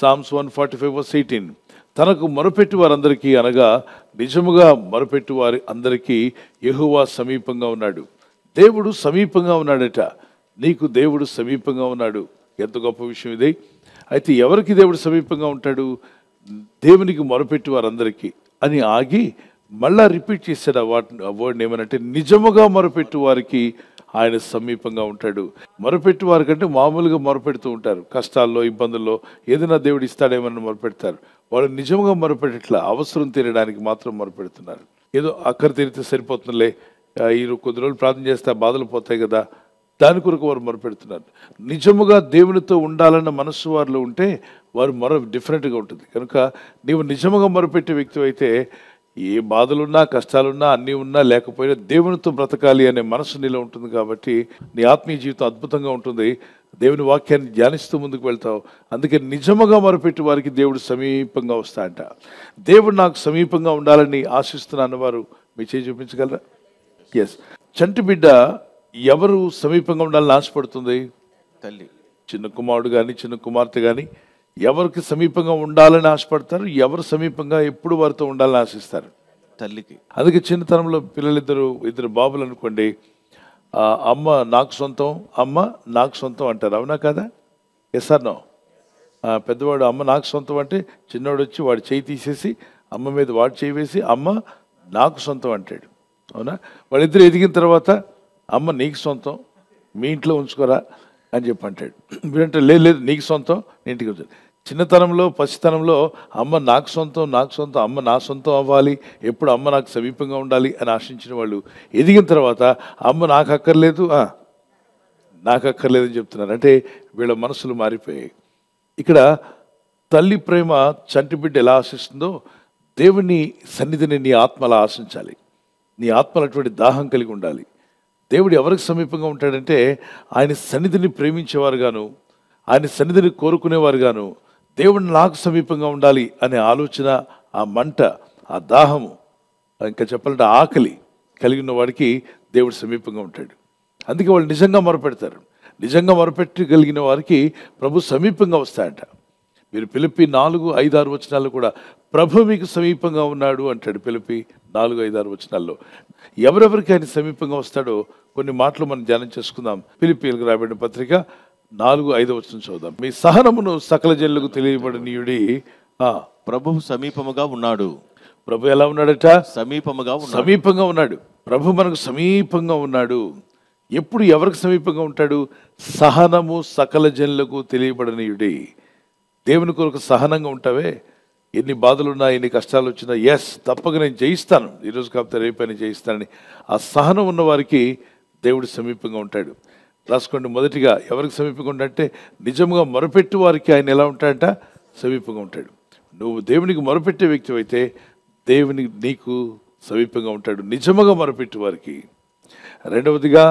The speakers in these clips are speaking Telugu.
Psalms 145 verse 18. తనకు మొరపెట్టి వారందరికీ అనగా నిజముగా మొరపెట్టి వారి అందరికీ యెహోవా సమీపంగా ఉన్నాడు. దేవుడు సమీపంగా ఉన్నాడట. నీకు దేవుడు సమీపంగా ఉన్నాడు. ఎంత గొప్ప విషయం ఇది. అయితే ఎవరికి దేవుడు సమీపంగా ఉంటాడు? దేవునికి మొరపెట్టి వారందరికీ అని ఆగి మళ్ళా రిపీట్ చేశాడు ఆ వర్డ్ని. ఏమనంటే నిజముగా మొరపెట్టి వారికి ఆయన సమీపంగా ఉంటాడు. మొరపెట్టి వారికంటే మామూలుగా మొరపెడుతూ ఉంటారు. కష్టాల్లో, ఇబ్బందుల్లో ఏదైనా దేవుడు ఇస్తాడేమని మొరపెడతారు. వాళ్ళు నిజంగా మొరపెట్టట్లా, అవసరం తీరడానికి మాత్రం మొరపెడుతున్నారు. ఏదో అక్కర తీరితే సరిపోతుందిలే, ఈ కొద్ది రోజులు ప్రార్థన చేస్తే బాధలు పోతాయి కదా, దాని కొరకు వారు మొరపెడుతున్నారు. నిజముగా దేవునితో ఉండాలన్న మనస్సు వారిలో ఉంటే వారు మొర డిఫరెంట్గా ఉంటుంది. కనుక నీవు నిజముగా మొరపెట్టే వ్యక్తి అయితే ఏ బాధలున్నా, కష్టాలున్నా, అన్నీ ఉన్నా లేకపోయినా దేవునితో బ్రతకాలి అనే మనసు నీలో ఉంటుంది. కాబట్టి నీ ఆత్మీయ జీవితం అద్భుతంగా ఉంటుంది. దేవుని వాక్యాన్ని ధ్యానిస్తూ ముందుకు వెళ్తావు. అందుకే నిజముగా మొరపెట్టి వారికి దేవుడు సమీపంగా వస్తాడంట. దేవుడు నాకు సమీపంగా ఉండాలని ఆశిస్తున్నాను వారు మీ చేయి చూపించగలరా? ఎస్. చంటి బిడ్డ ఎవరు సమీపంగా ఉండాలని ఆశపడుతుంది? తల్లి. చిన్న కుమారుడు కానీ చిన్న కుమార్తె కానీ ఎవరికి సమీపంగా ఉండాలని ఆశపడతారు? ఎవరు సమీపంగా ఎప్పుడు వారితో ఉండాలని ఆశిస్తారు? తల్లికి. అందుకే చిన్నతనంలో ఇద్దరు బాబులు అనుకోండి, అమ్మ నాకు సొంతం, అమ్మ నాకు సొంతం అంటారు. అవునా కదా? Yes or no? పెద్దవాడు అమ్మ నాకు సొంతం అంటే చిన్నవాడు వచ్చి వాడు చేయి తీసేసి అమ్మ మీద వాడు చేయి వేసి అమ్మ నాకు సొంతం అంటాడు. అవునా? వాళ్ళిద్దరు ఎదిగిన తర్వాత అమ్మ నీకు సొంతం, మీ ఇంట్లో ఉంచుకోరా అని చెప్పి అంటాడు. వీడంటే లేదు నీకు సొంతం, ఇంటికి వచ్చాడు. చిన్నతనంలో, పసితనంలో అమ్మ నాకు సొంతం, అమ్మ నా సొంతం అవ్వాలి, ఎప్పుడు అమ్మ నాకు సమీపంగా ఉండాలి అని ఆశించిన వాళ్ళు ఎదిగిన తర్వాత అమ్మ నాకు అక్కర్లేదు అని చెప్తున్నారు. అంటే వీళ్ళ మనసులు మారిపోయాయి. ఇక్కడ తల్లి ప్రేమ చంటి బిడ్డ ఎలా ఆశిస్తుందో దేవుని సన్నిధిని నీ ఆత్మలా ఆశించాలి. నీ ఆత్మలు అటువంటి దాహం కలిగి ఉండాలి. దేవుడు ఎవరికి సమీపంగా ఉంటాడంటే ఆయన సన్నిధిని ప్రేమించేవారుగాను, ఆయన సన్నిధిని కోరుకునేవారుగాను, దేవుడు నాకు సమీపంగా ఉండాలి అనే ఆలోచన, ఆ మంట, ఆ దాహము, ఇంకా చెప్పాలంటే ఆకలి కలిగిన వాడికి దేవుడు సమీపంగా ఉంటాడు. అందుకే వాళ్ళు నిజంగా మొరపెడతారు. నిజంగా మొరపెట్టగలిగిన వారికి ప్రభు సమీపంగా వస్తాయంట. మీరు ఫిలిప్పీ 4:5-6 వచనాల్లో కూడా ప్రభు మీకు సమీపంగా ఉన్నాడు అంటాడు. ఫిలిప్పీ 4:5-6 వచనాల్లో ఎవరెవరికి ఆయన సమీపంగా వస్తాడో కొన్ని మాటలు మనం ధ్యానం చేసుకుందాం. ఫిలిప్పీయులకు రాయబడిన పత్రిక 4:5 వచనం చదువుదాం. మీ సహనమును సకల జనులకు తెలియబడనీయుడి. ప్రభువు సమీపముగా ఉన్నాడు. ప్రభు ఎలా ఉన్నాడట? సమీపంగా ఉన్నాడు. ప్రభు మనకు సమీపంగా ఉన్నాడు. ఎప్పుడు ఎవరికి సమీపంగా ఉంటాడు? సహనము సకల జనులకు తెలియబడనీయుడి. దేవుని కొరకు సహనంగా ఉంటావే, ఎన్ని బాధలున్నా, ఎన్ని కష్టాలు వచ్చినా, ఎస్ తప్పక నేను జయిస్తాను, ఈరోజు కాకపోతే రేపైనా జయిస్తానని ఆ సహనం ఉన్న వారికి దేవుడు సమీపంగా ఉంటాడు. రాసుకోండి. మొదటిగా ఎవరికి సమీపంగా ఉంటాడంటే నిజంగా మొరపెట్టి వారికి ఆయన ఎలా ఉంటాడంట? సమీపంగా ఉంటాడు. నువ్వు దేవునికి మొరపెట్టే వ్యక్తి అయితే దేవునికి నీకు సమీపంగా ఉంటాడు, నిజముగా మొరపెట్టి వారికి. రెండవదిగా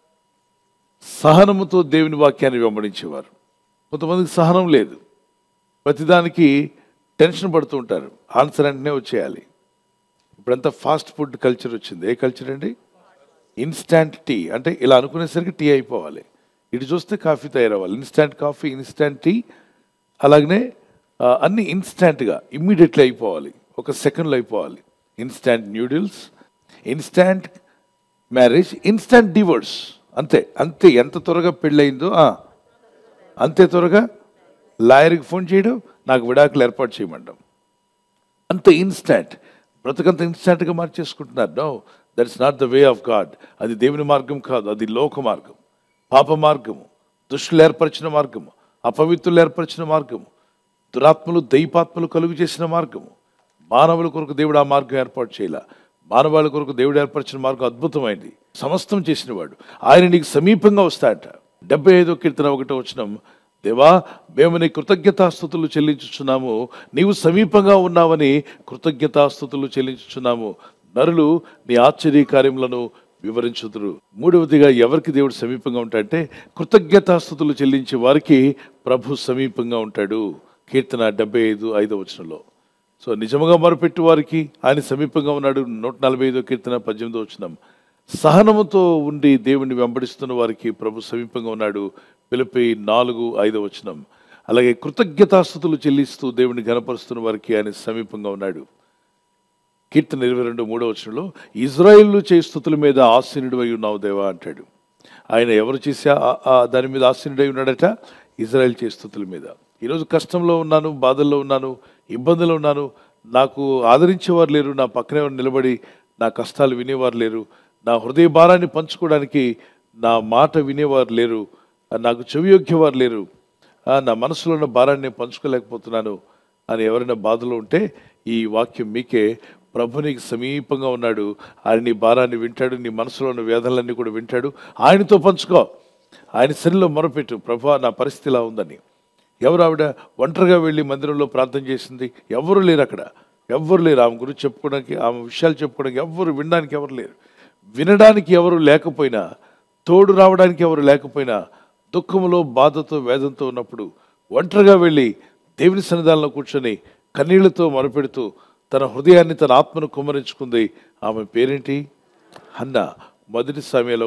సహనముతో దేవుని వాక్యాన్ని వెంబడించేవారు. కొంతమందికి సహనం లేదు, ప్రతిదానికి టెన్షన్ పడుతూ ఉంటారు, ఆన్సర్ వెంటనే వచ్చేయాలి. ఇప్పుడంతా ఫాస్ట్ ఫుడ్ కల్చర్ వచ్చింది. ఏ కల్చర్ అండి? Instant tea. అంటే ఇలా అనుకునేసరికి టీ అయిపోవాలి, ఇటు చూస్తే కాఫీ తయారవ్వాలి. ఇన్స్టాంట్ కాఫీ, ఇన్స్టాంట్ టీ, అలాగనే అన్నీ ఇన్స్టాంట్గా ఇమ్మీడియట్లీ అయిపోవాలి, ఒక సెకండ్లో అయిపోవాలి. Instant noodles, instant marriage, instant divorce. అంతే. ఎంత త్వరగా పెళ్ళయిందో అంతే త్వరగా లాయర్కి ఫోన్ చేయడం, నాకు విడాకులు ఏర్పాటు చేయమంటాం. అంత ఇన్స్టాంట్, బ్రతకంత ఇన్స్టాంట్గా మార్చేసుకుంటున్నారు. No, that's not the way of God. అది దేవుని మార్గం కాదు, అది లోక మార్గం, పాప మార్గము, దుష్టులు ఏర్పరిచిన మార్గము, అపవిత్రులు ఏర్పరిచిన మార్గము, దురాత్మలు దైపాత్మలు కలుగు చేసిన మార్గము. మానవుల కొరకు దేవుడు ఆ మార్గం ఏర్పాటు చేయాల. మానవాళి కొరకు దేవుడు ఏర్పరిచిన మార్గం అద్భుతమైంది, సమస్తం చేసినవాడు. ఆయన నీకు సమీపంగా వస్తాడట. 75వ కీర్తన 1వ వచనం, దేవా మేము నీ కృతజ్ఞతాస్తుతులు చెల్లించుచున్నాము, నీవు సమీపంగా ఉన్నావని కృతజ్ఞతాస్తుతులు చెల్లించుచున్నాము, నరులు నీ ఆశ్చర్య కార్యములను వివరించుదురు. మూడవదిగా ఎవరికి దేవుడు సమీపంగా ఉంటాడంటే కృతజ్ఞతాస్తుతులు చెల్లించే వారికి ప్రభు సమీపంగా ఉంటాడు. కీర్తన 75:5 వచనంలో. సో నిజముగా మొరపెట్టి వారికి ఆయన సమీపంగా ఉన్నాడు. 145వ కీర్తన 18వ వచనం, సహనముతో ఉండి దేవుణ్ణి వెంబడిస్తున్న వారికి ప్రభు సమీపంగా ఉన్నాడు. ఫిలిప్పీ 4:5 వచనం, అలాగే కృతజ్ఞతాస్తుతులు చెల్లిస్తూ దేవుని ఘనపరుస్తున్న వారికి ఆయన సమీపంగా ఉన్నాడు. కీర్తన 22:3 ఇజ్రాయేలు చేయి స్తుతుల మీద ఆసీనుడు అయి ఉన్నావు దేవా అంటాడు. ఆయన ఎవరు చేసా దాని మీద ఆసీనుడై ఉన్నాడట? ఇజ్రాయేల్ చేయి స్తుతుల మీద. ఈరోజు కష్టంలో ఉన్నాను, బాధల్లో ఉన్నాను, ఇబ్బందులు ఉన్నాను, నాకు ఆదరించేవారు లేరు, నా పక్కనే నిలబడి నా కష్టాలు వినేవారు లేరు, నా హృదయ భారాన్ని పంచుకోవడానికి నా మాట వినేవారు లేరు, నాకు చెవియొగ్గేవారు లేరు, నా మనసులో ఉన్న భారాన్ని పంచుకోలేకపోతున్నాను అని ఎవరైనా బాధలో ఉంటే ఈ వాక్యం మీకే. ప్రభు నీకు సమీపంగా ఉన్నాడు, ఆయన నీ భారాన్ని వింటాడు, నీ మనసులో ఉన్న వేదనలన్నీ కూడా వింటాడు. ఆయనతో పంచుకో, ఆయన సన్నిధిలో మొరపెట్టు, ప్రభు నా పరిస్థితి ఇలా ఉందని. ఎవరు ఆవిడ ఒంటరిగా వెళ్ళి మందిరంలో ప్రార్థన చేసింది? ఎవరు లేరు అక్కడ, ఎవ్వరు లేరు. ఆమె గురించి చెప్పుకోవడానికి, ఆమె విషయాలు చెప్పుకోవడానికి ఎవ్వరు, వినడానికి ఎవరు లేరు. వినడానికి ఎవరు లేకపోయినా, తోడు రావడానికి ఎవరు లేకపోయినా, దుఃఖంలో బాధతో వేదంతో ఉన్నప్పుడు ఒంటరిగా వెళ్ళి దేవుని సన్నిధానంలో కూర్చొని కన్నీళ్లతో మొరపెడుతూ తన హృదయాన్ని, తన ఆత్మను కుమ్మరించుకుంది. ఆమె పేరేంటి? హన్నా. 1 సమూయేలు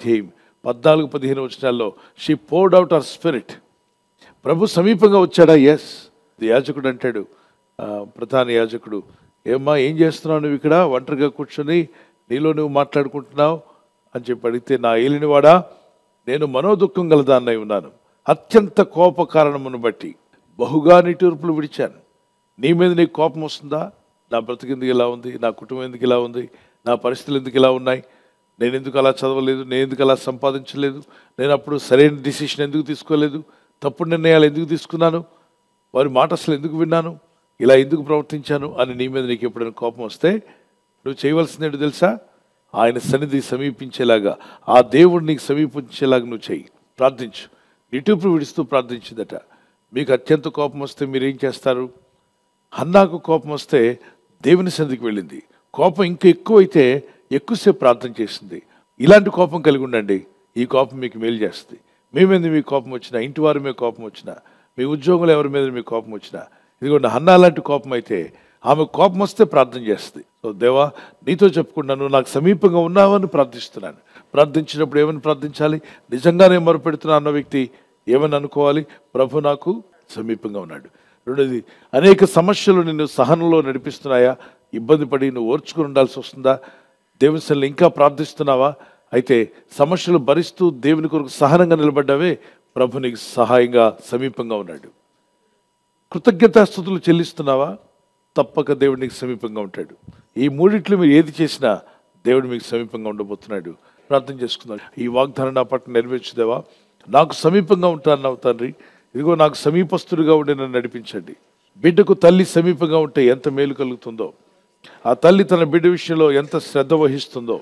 1:14-15 she poured out our spirit. ప్రభు సమీపంగా వచ్చాడా? ఎస్. యాజకుడు అంటాడు, ప్రధాన యాజకుడు, ఏమ్మా ఏం చేస్తున్నావు నువ్వు ఇక్కడ ఒంటరిగా కూర్చొని, నీలో నువ్వు మాట్లాడుకుంటున్నావు అని చెప్పి అడిగితే, నా ఏలినవాడా, నేను మనోదుఖం గలదాన్నై ఉన్నాను, అత్యంత కోప కారణమును బట్టి బహుగా నిట్టూర్పులు విడిచాను. నీ మీద నీకు కోపం వస్తుందా? నా బ్రతుకు ఎందుకు ఇలా ఉంది, నా కుటుంబం ఎందుకు ఇలా ఉంది, నా పరిస్థితులు ఎందుకు ఇలా ఉన్నాయి, నేను ఎందుకు అలా చదవలేదు, నేను ఎందుకు అలా సంపాదించలేదు, నేను అప్పుడు సరైన డిసిషన్ ఎందుకు తీసుకోలేదు, తప్పుడు నిర్ణయాలు ఎందుకు తీసుకున్నాను, వారి మాట అసలు ఎందుకు విన్నాను, ఇలా ఎందుకు ప్రవర్తించాను అని నీ మీద నీకు ఎప్పుడైనా కోపం వస్తే నువ్వు చేయవలసింది ఏంటో తెలుసా? ఆయన సన్నిధి సమీపించేలాగా, ఆ దేవుడు నీకు సమీపించేలాగా నువ్వు చెయ్యి, ప్రార్థించు. నిట్టూర్పులు విడుస్తూ ప్రార్థించిందట. మీకు అత్యంత కోపం వస్తే మీరేం చేస్తారు? హన్నాకు కోపం వస్తే దేవుని సన్నిధికి వెళ్ళింది. కోపం ఇంకా ఎక్కువైతే ఎక్కువసేపు ప్రార్థన చేసింది. ఇలాంటి కోపం కలిగి ఉండండి, ఈ కోపం మీకు మేలు చేస్తుంది. మీ మీద మీకు కోపం వచ్చినా, ఇంటి వారి మీద కోపం వచ్చినా, మీ ఉద్యోగులు ఎవరి మీద మీకు కోపం వచ్చినా, ఇదిగోండి హన్నా లాంటి కోపం అయితే ఆమె కోపం వస్తే ప్రార్థన చేస్తుంది. సో దేవా, నీతో చెప్పుకున్నాను, నాకు సమీపంగా ఉన్నావని ప్రార్థిస్తున్నాను. ప్రార్థించినప్పుడు ఏమని ప్రార్థించాలి? నిజంగానే మొరపెడుతున్నా అన్న వ్యక్తి ఏమని అనుకోవాలి? ప్రభు నాకు సమీపంగా ఉన్నాడు. రెండోది, అనేక సమస్యలు నిన్ను సహనంలో నడిపిస్తున్నాయా? ఇబ్బంది పడి నువ్వు ఓర్చుకుని ఉండాల్సి వస్తుందా? దేవుని సన్నిధిలో ఇంకా ప్రార్థిస్తున్నావా? అయితే సమస్యలు భరిస్తూ దేవుని కొరకు సహనంగా నిలబడ్డావే, ప్రభు నీకు సహాయంగా సమీపంగా ఉన్నాడు. కృతజ్ఞతాస్తుతులు చెల్లిస్తున్నావా? తప్పక దేవుడు నీకు సమీపంగా ఉంటాడు. ఈ మూడిట్లో మీరు ఏది చేసినా దేవుడు మీకు సమీపంగా ఉండబోతున్నాడు. ప్రార్థన చేసుకుందాం. ఈ వాగ్దానం నా పట్ల నెరవేర్చుదేవా, నాకు సమీపంగా ఉంటాను తండ్రి, ఇదిగో నాకు సమీపస్తుడిగా ఉండి నన్ను నడిపించండి. బిడ్డకు తల్లి సమీపంగా ఉంటే ఎంత మేలు కలుగుతుందో, ఆ తల్లి తన బిడ్డ విషయంలో ఎంత శ్రద్ధ వహిస్తుందో,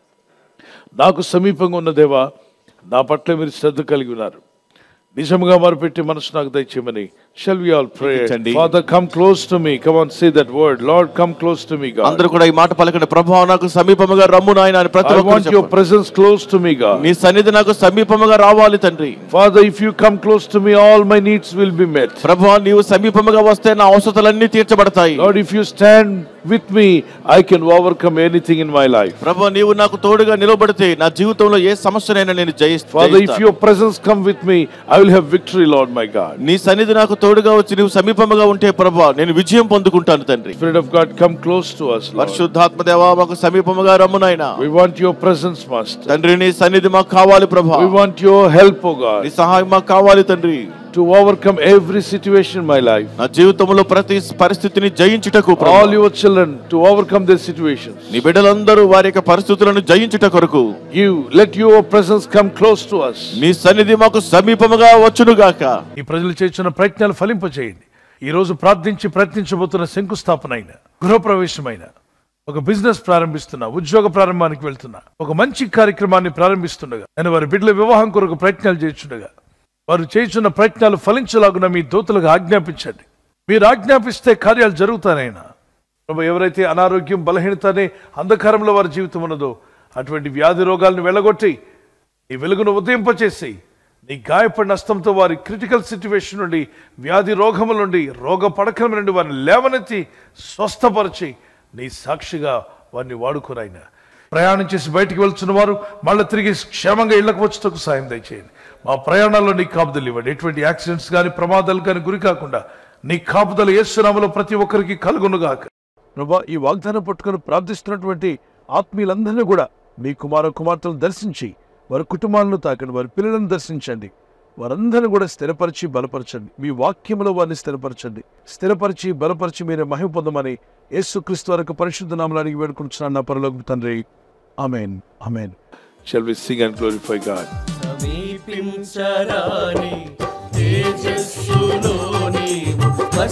నాకు సమీపంగా ఉన్న దేవా, నా పట్ల మీరు శ్రద్ధ కలిగి ఉన్నారు. నిజంగా మొరపెట్టి మనసు నాకు దయచేయమని. Shall we all pray? Father, come close to me. Come on, say that word. Lord, come close to me, God. అందరూ కూడా ఈ మాట పలకండి. ప్రభువా నాకు సమీపముగా రమ్ము నాయనా అని ప్రతి ఒక్కరు I want your presence close to me, God. నీ సన్నిధి నాకు సమీపముగా రావాలి తండ్రి. Father, if you come close to me, all my needs will be met. ప్రభువా నీవు సమీపముగా వస్తే నా అవసరతలన్నీ తీర్చబడతాయి. Lord, if you stand with me, I can overcome anything in my life. ప్రభువా నీవు నాకు తోడుగా నిలబడితే నా జీవితంలో ఏ సమస్యనైనా నేను జయిస్తాను. Father, if your presence come with me, I will have victory, Lord my God. నీ సన్నిధి నాకు తోడుగా వచ్చి నీవు సమీపముగా ఉంటే ప్రభువా నేను విజయం పొందుకుంటాను తండ్రి. Spirit of God, come close to us, Lord. పరిశుద్ధాత్మ దేవా మాకు సమీపముగా రమ్ము నాయనా. We want your presence, Master. తండ్రి నీ సన్నిధి మాకు కావాలి ప్రభువా. We want your help, O God, నీ సహాయం మాకు కావాలి తండ్రి. to overcome every situation in my life. నా జీవితంలో ప్రతి పరిస్థితిని జయించుటకు ప్రభువా. All your children to overcome their situations. నీ బిడ్డలందరూ వారి యొక్క పరిస్థితులను జయించుట కొరకు Let your presence come close to us. నీ సన్నిధి మాకు సమీపముగా వచ్చును గాక. ఈ ప్రజలు చేస్తున్న ప్రయత్నాలు ఫలింపచేయండి. ఈ రోజు ప్రార్థించి ప్రయత్నించబోతున్న శంకుస్థాపన అయిన, గృహప్రవేశమైన, ఒక బిజినెస్ ప్రారంభిస్తున్నా, ఉద్యోగ ప్రారంభానికి వెళ్తున్నా, ఒక మంచి కార్యక్రమాన్ని ప్రారంభిస్తుండగా, నేను వారి బిడ్డల వివాహం కొరకు ప్రయత్నాలు చేస్తుండగా, వారు చేస్తున్న ప్రయత్నాలు ఫలించలాగున మీ దూతలకు ఆజ్ఞాపించండి. మీరు ఆజ్ఞాపిస్తే కార్యాలు జరుగుతానైనా. ప్రభు, ఎవరైతే అనారోగ్యం, బలహీనత అనే అంధకారంలో వారి జీవితం ఉన్నదో అటువంటి వ్యాధి రోగాలను వెళ్ళగొట్టి ఈ వెలుగును ఉదయింపచేసి నీ గాయపడిన హస్తంతో వారి క్రిటికల్ సిచ్యువేషన్ నుండి, వ్యాధి రోగముల నుండి, రోగ పడకల నుండి వారిని లేవనెత్తి స్వస్థపరిచి నీ సాక్షిగా వారిని వాడుకోనైనా. ప్రయాణం చేసి బయటికి వెళ్తున్న వారు మళ్ళీ తిరిగి క్షేమంగా ఇళ్లకు వచ్చుటకు సాయం దయచేయండి. మా ప్రయాణాల్లో నీ కాపుదలు ఇవ్వండి. ఎటువంటి యాక్సిడెంట్స్ కానీ ప్రమాదాలు కానీ గురి కాకుండా నీ కాపుదలు యేసు నామములో ప్రతి ఒక్కరికి కలుగునుగాక. ప్రభువా, ఈ వాగ్దానం పట్టుకొని ప్రార్థిస్తున్నటువంటి ఆత్మీయులందరినీ కూడా మీ కుమార్తెలను దర్శించి వారి కుటుంబాలను తాకండి, వారి పిల్లలను దర్శించండి, వారందరినీ కూడా స్థిరపరిచి బలపరచండి. మీ వాక్యములో వారిని స్థిరపరిచి బలపరిచి మీరే మహిమ పొందమని యేసుక్రీస్తు వారి పరిశుద్ధ నామములో అడిగి వేడుకుంటున్నాను నా పరలోకపు తండ్రి. ఆమేన్. ఆమేన్. Shall we sing and glorify God? సమీపించరాని తేజస్సులో నీవు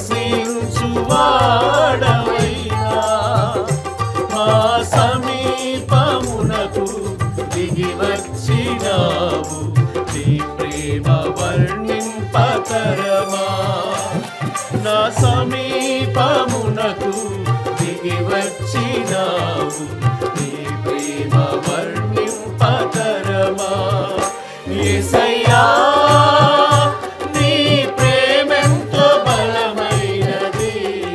వసించువాడవైనా మా సమీపమునకు దిగి వచ్చినావు. నీ ప్రేమ వర్ణింపతరమా. నా సమీపమునకు దిగి వచ్చినావు. నీ ప్రేమ వర్ణింపతరమా. యేసయ్యా, నీ ప్రేమెంతో బలమైనది.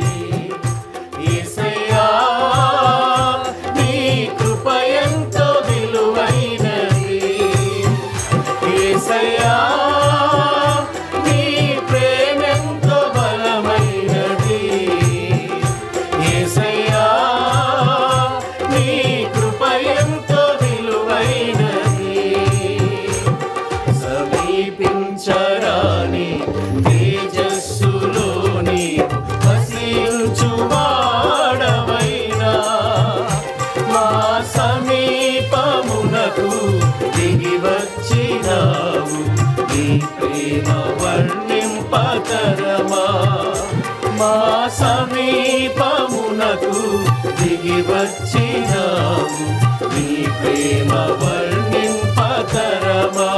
యేసయ్యా, నీ కృప ఎంతో విలువైనది. యేసయ్యా, నీ ప్రేమెంతో బలమైనది. యేసయ్యా, నీ కృప ఎంతో విలువైనది. సమీపించరాని తేజస్సులో నీవు వసించువాడవైనా మా సమీపమునకు దిగి వచ్చినావు. నీ ప్రేమ వర్ణింపతరమా. మా సమీపమునకు దిగి వచ్చినావు. నీ ప్రేమ వర్ణింపతరమా.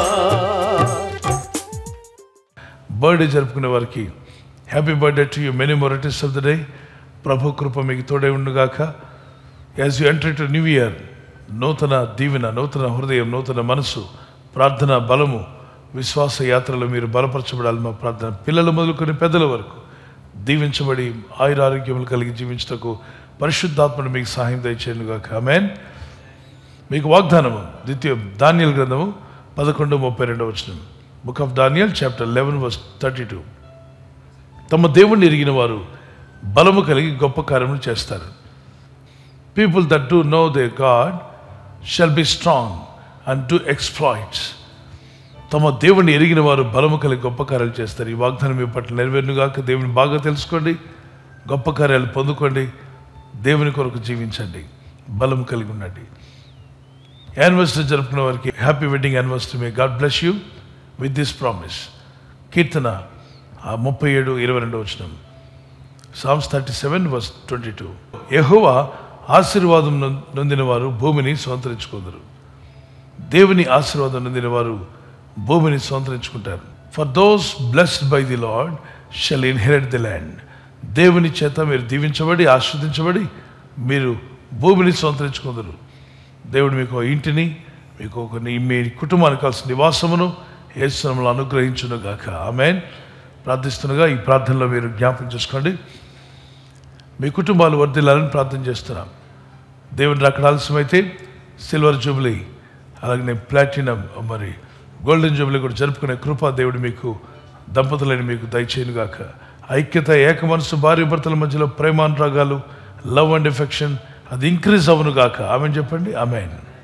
బర్త్డే జరుపుకునే వారికి happy birthday to you, many more returns of the day. ప్రభు కృప మీకు తోడే ఉండుగాక. As you enter to new year, నూతన దీవెన, నూతన హృదయం, నూతన మనసు, ప్రార్థన బలము, విశ్వాస యాత్రలో మీరు బలపరచబడాలి. మా ప్రార్థన పిల్లలు మొదలుకొని పెద్దల వరకు దీవించబడి ఆయురారోగ్యములు కలిగి జీవించటకు పరిశుద్ధాత్మను మీకు సహాయం దయచేయనుగాక. ఆమేన్. మీకు వాగ్దానము ద్వితీయ దానియేలు గ్రంథము 11:32. Book of Daniel chapter 11:32. తమ దేవుణ్ణి ఎరిగిన వారు బలము కలిగి గొప్ప కార్యములు చేస్తారు. People that do know their God shall be strong and do exploits. తమ దేవుణ్ణి ఎరిగిన వారు బలము కలిగి గొప్ప కార్యాలు చేస్తారు. ఈ వాగ్దానం మీ పట్ల నెరవేరునుగాక. దేవుని బాగా తెలుసుకోండి, గొప్ప కార్యాలు పొందుకోండి, దేవుని కొరకు జీవించండి, బలము కలిగి ఉండండి. యానివర్సరీ జరుపుకున్న వారికి happy wedding anniversary. May God bless you with this promise. కీర్తన 37:22. Psalms 37:22. యెహోవా ఆశీర్వాదం నొందిన వారు భూమిని స్వంతరించుకుందరు. దేవుని ఆశీర్వాదం నొందిన వారు భూమిని స్వంతరించుకుంటారు. For those blessed by the Lord shall inherit the land. దేవుని చేత మీరు దీవించబడి ఆస్వాదించబడి మీరు భూమిని స్వంతరించుకుందరు. దేవుడు మీకు ఇంటిని, మీకు మీ కుటుంబానికి కావాల్సిన నివాసమును యేసు నామములో అనుగ్రహించునుగాక. ఆమేన్. ప్రార్థిస్తుండగా ఈ ప్రార్థనలో మీరు జ్ఞాపకం చేసుకోండి. మీ కుటుంబాలు వర్ధిల్లాలని ప్రార్థన చేస్తున్నాం. దేవుని రాకడ ఆలస్యమైతే సిల్వర్ జూబ్లీ, అలాగే ప్లాటినం, మరి గోల్డెన్ జూబ్లీ కూడా జరుపుకునే కృప దేవుడు మీకు, దంపతులని మీకు దయచేయునుగాక. ఐక్యత, ఏక మనసు, భార్య భర్తల మధ్యలో ప్రేమానురాగాలు, లవ్ అండ్ ఎఫెక్షన్ అది ఇంక్రీజ్ అవునుగాక. ఆమెన్ చెప్పండి. ఆమెన్.